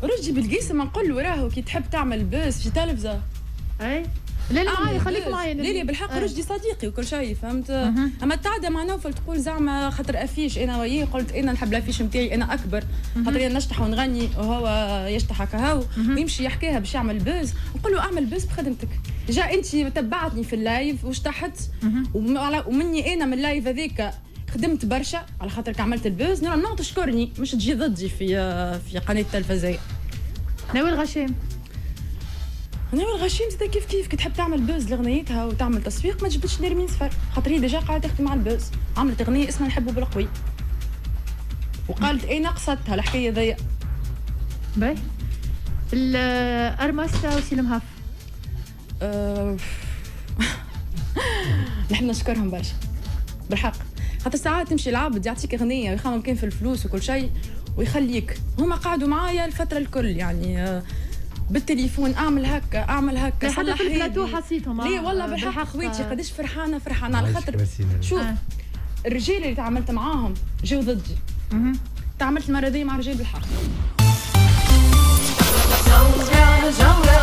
رشدي بالقيسم نقول له راهو كي تحب تعمل بوز في تلفزه اي لا معايا خليك معايا. لا بالحق رشدي صديقي وكل شيء فهمت. اما تعدى مع نوفل تقول زعما خاطر افيش انا وياه قلت انا نحب الافيش نتاعي انا اكبر خاطر انا نشطح ونغني وهو يشطح هكا ويمشي يحكيها باش يعمل بوز نقول له اعمل بوز بخدمتك. جا انت تبعتني في اللايف واشتحت ومني انا من اللايف هذاك خدمت برشا على خاطرك عملت البوز نورمالمون تشكرني مش تجي ضدي في قناه التلفزيون. ناوي الغشام ناوي الغشيم زاد كيف كي تحب تعمل بوز لغنيتها وتعمل تسويق ما تجبدش نرمين صفر خاطر هي ديجا قاعده تخدم على البوز عملت اغنيه اسمها نحبه بالقوي وقالت انا قصدتها الحكايه ذي. باهي الارمستا وسلم هاف نحب نشكرهم برشا بالحق خاطر ساعات تمشي العبد يعطيك اغنيه ويخمم كان في الفلوس وكل شيء ويخليك هما قعدوا معايا الفتره الكل يعني بالتليفون اعمل هكا حتى في البلاتو حسيتهم. ليه والله بالحق خويتي قداش فرحانه على خاطر شوف الرجال اللي تعاملت معاهم جاو ضدي تعاملت المره دي مع رجال بالحق.